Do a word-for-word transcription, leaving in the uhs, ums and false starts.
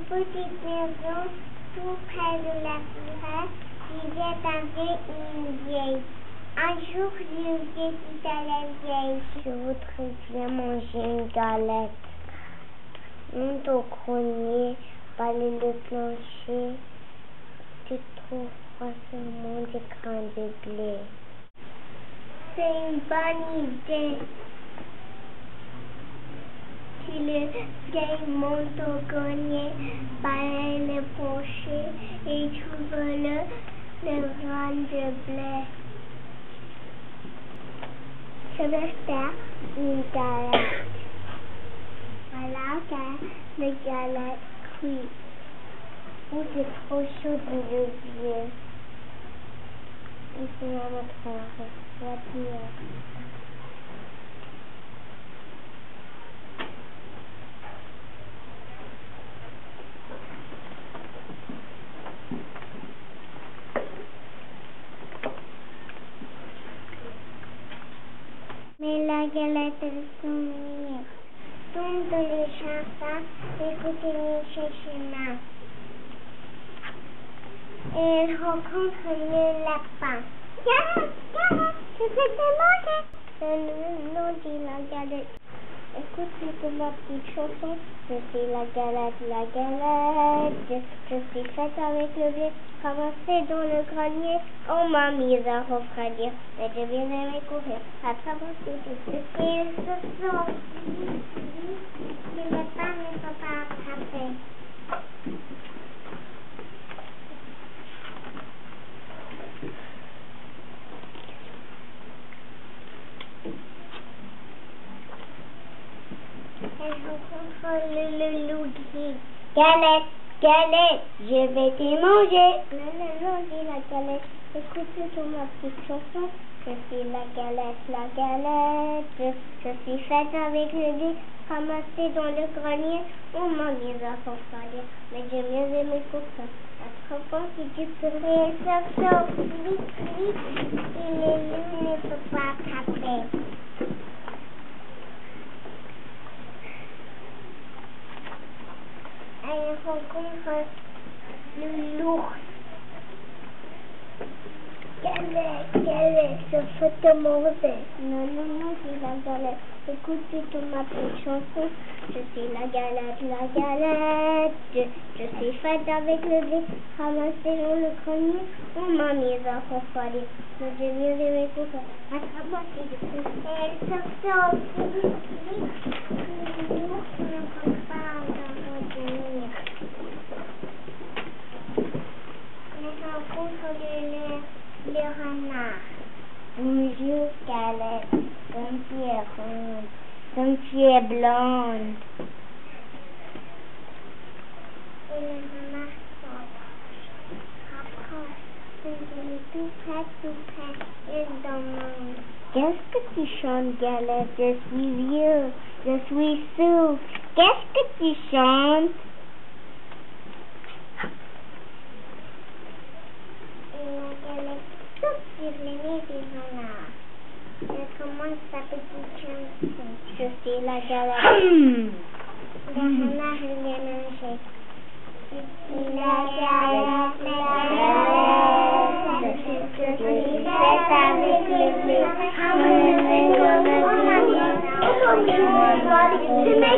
petite maison tout près de la forêt vivait un vieux et une vieille. Un jour, le vieux dit à la vieille: je voudrais bien manger une galette. Monte au grenier, balaye le plancher, tu trouveras seulement des grains de blé. C'est une bonne idée. Puis le vieil monte au grenier, balaye le plancher et trouve le, le grain de blé. Je vais faire une galette. Voilà la galette cuite. Ou c'est trop chaud, dit le vieux. Ici, on va refroidir. Mais la galette elle s'ennuie. Tombe dans les jardins, écoutez les chemins. Et elle rencontre le lapin. Galette, galette, je vais te manger. Le nom dit la galette. Écoute plutôt ma petite chanson. Je suis la galette, la galette. Je, je suis faite avec le blé ramassé dans le grenier. On m'a mise à refroidir, mais je bien aimé courir à travers tout le et ils se sont dit, les lapins ne sont pas attrapés. Elle rencontre le, le loup dit: galette, galette, je vais te manger. Le, le loup dit la galette: écoute plutôt ma petite chanson. Je suis la galette, la galette. Je, je suis faite avec le blé ramassé dans le grenier. On m'a mis à refroidir, mais j'ai mieux aimé courir. Attrapant si tu peux rire, ça saute vite, vite. Et le loup ne peut pas attraper. Elle rencontre le l'ours. Galette, galette, je veux te manger. Non, non, non, c'est la galette. Écoute plutôt ma petite chanson. Je suis la galette, la galette. Je, je suis faite avec le blé ramassé dans le grenier. On m'a mise à refroidir, mais j'ai mieux aimé courir. Attrape-moi si tu peux. Elle se sauve vite, vite. L'ours ne peut pas retenir. Elle rencontre le, le, le renard. Bonjour galette, comme tu es ronde, comme tu es blonde. Et le renard s'approche, s'approche, tout près, tout près, il demande: qu'est-ce que tu chantes galette? Je suis vieux, je suis sourd. Qu'est-ce que tu chantes? Sur les nez du renard. Elle commence sa petite chanson. Je suis la galette. Le renard lui est mangé. La galette, la galette. Je suis faite avec le blé.